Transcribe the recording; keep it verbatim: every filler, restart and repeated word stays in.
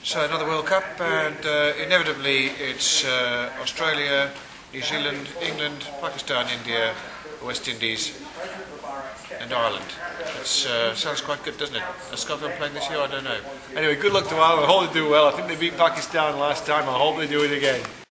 So another World Cup, and uh, inevitably it's uh, Australia, New Zealand, England, Pakistan, India, West Indies and Ireland. That uh, sounds quite good, doesn't it? Is Scotland playing this year? I don't know. Anyway, good luck to Ireland. I hope they do well. I think they beat Pakistan last time. I hope they do it again.